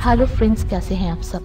Hello friends, कैसे हैं आप सब।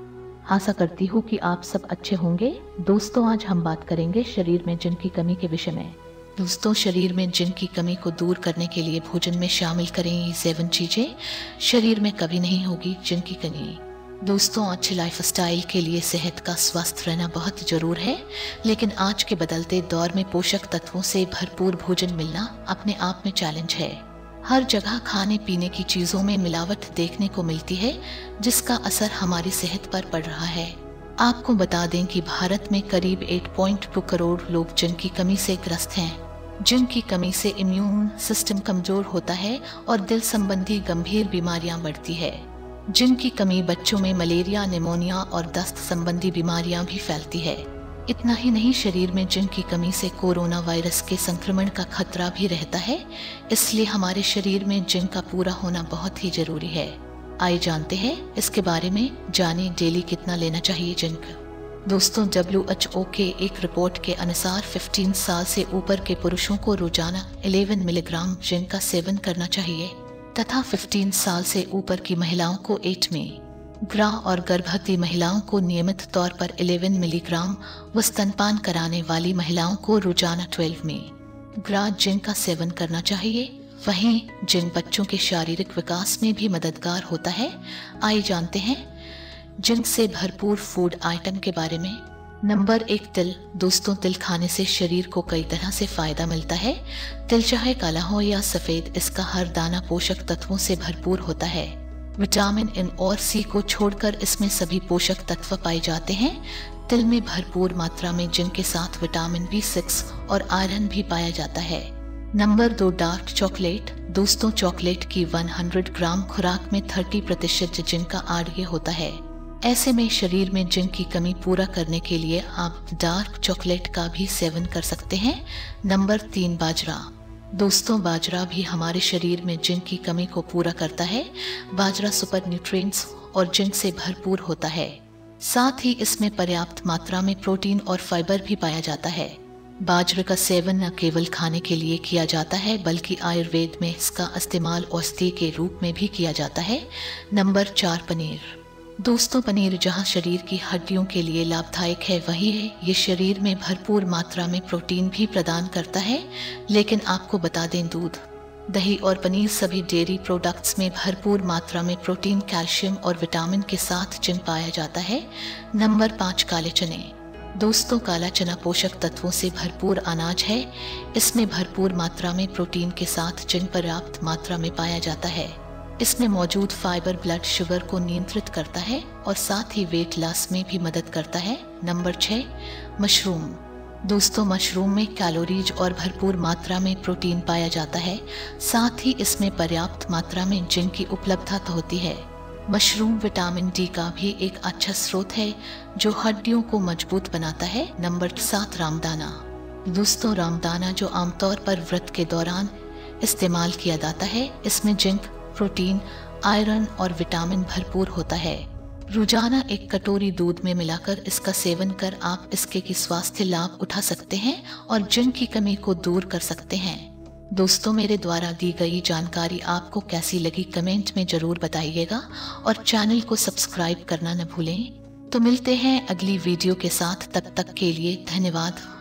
आशा करती हूँ कि आप सब अच्छे होंगे। दोस्तों, आज हम बात करेंगे शरीर में जिंक की कमी के विषय में। दोस्तों, शरीर में जिंक की कमी को दूर करने के लिए भोजन में शामिल करें ये 7 चीजें। शरीर में कभी नहीं होगी जिंक की कमी। दोस्तों, अच्छे लाइफस्टाइल के लिए सेहत का स्वस्थ रहना बहुत जरूर है, लेकिन आज के बदलते दौर में पोषक तत्वों से भरपूर भोजन मिलना अपने आप में चैलेंज है। हर जगह खाने पीने की चीजों में मिलावट देखने को मिलती है, जिसका असर हमारी सेहत पर पड़ रहा है। आपको बता दें कि भारत में करीब 8.2 करोड़ लोग जिंक की कमी से ग्रस्त हैं। जिंक की कमी से इम्यून सिस्टम कमजोर होता है और दिल संबंधी गंभीर बीमारियां बढ़ती है। जिंक की कमी बच्चों में मलेरिया, निमोनिया और दस्त संबंधी बीमारियां भी फैलती है। इतना ही नहीं, शरीर में जिंक की कमी से कोरोना वायरस के संक्रमण का खतरा भी रहता है। इसलिए हमारे शरीर में जिंक का पूरा होना बहुत ही जरूरी है। आइए जानते हैं इसके बारे में। जाने डेली कितना लेना चाहिए जिंक। दोस्तों, WHO के एक रिपोर्ट के अनुसार 15 साल से ऊपर के पुरुषों को रोजाना 11 मिलीग्राम जिंक का सेवन करना चाहिए तथा 15 साल से ऊपर की महिलाओं को 8 मिलीग्राम और गर्भवती महिलाओं को नियमित तौर पर 11 मिलीग्राम व स्तनपान कराने वाली महिलाओं को रोजाना 12 मिलीग्राम जिंक का सेवन करना चाहिए। वहीं जिंक बच्चों के शारीरिक विकास में भी मददगार होता है। आइए जानते हैं जिंक से भरपूर फूड आइटम के बारे में। नंबर 1, तिल। दोस्तों, तिल खाने से शरीर को कई तरह से फायदा मिलता है। तिल चाहे काला हो या सफेद, इसका हर दाना पोषक तत्वों से भरपूर होता है। विटामिन इन और सी को छोड़कर इसमें सभी पोषक तत्व पाए जाते हैं। तिल में भरपूर मात्रा में जिंक के साथ विटामिन B6 और आयरन भी पाया जाता है। Number 2, dark chocolate. दोस्तों, चॉकलेट की 100 ग्राम खुराक में 30% जिंक का आड़े होता है। ऐसे में शरीर में जिंक की कमी पूरा करने के लिए आप डार्क चॉकलेट का भी सेवन कर सकते हैं। नंबर 3, बाजरा। दोस्तों, बाजरा भी हमारे शरीर में जिंक की कमी को पूरा करता है। बाजरा सुपर न्यूट्रिएंट्स और जिंक से भरपूर होता है। साथ ही इसमें पर्याप्त मात्रा में प्रोटीन और फाइबर भी पाया जाता है। बाजरे का सेवन न केवल खाने के लिए किया जाता है, बल्कि आयुर्वेद में इसका इस्तेमाल औषधि के रूप में भी किया जाता है। नंबर 4, पनीर। दोस्तों, पनीर जहां शरीर की हड्डियों के लिए लाभदायक है, वही है ये शरीर में भरपूर मात्रा में प्रोटीन भी प्रदान करता है। लेकिन आपको बता दें, दूध, दही और पनीर सभी डेयरी प्रोडक्ट्स में भरपूर मात्रा में प्रोटीन, कैल्शियम और विटामिन के साथ जिंक पाया जाता है। नंबर 5, काले चने। दोस्तों, काला चना पोषक तत्वों से भरपूर अनाज है। इसमें भरपूर मात्रा में प्रोटीन के साथ जिंक पर्याप्त मात्रा में पाया जाता है। इसमें मौजूद फाइबर ब्लड शुगर को नियंत्रित करता है और साथ ही वेट लॉस में भी मदद करता है। Number 6, mushroom. दोस्तों, मशरूम में कैलोरीज और भरपूर मात्रा में प्रोटीन पाया जाता है। साथ ही इसमें पर्याप्त मात्रा में जिंक की उपलब्धता होती है। मशरूम विटामिन D का भी एक अच्छा स्रोत है, जो हड्डियों को मजबूत बनाता है। नंबर 7, रामदाना। दोस्तों, रामदाना जो आमतौर पर व्रत के दौरान इस्तेमाल किया जाता है, इसमें जिंक, प्रोटीन, आयरन और विटामिन भरपूर होता है। रोजाना 1 कटोरी दूध में मिलाकर इसका सेवन कर आप इसके की स्वास्थ्य लाभ उठा सकते हैं और जिंक की कमी को दूर कर सकते हैं। दोस्तों, मेरे द्वारा दी गई जानकारी आपको कैसी लगी कमेंट में जरूर बताइएगा और चैनल को सब्सक्राइब करना न भूलें। तो मिलते हैं अगली वीडियो के साथ, तब तक के लिए धन्यवाद।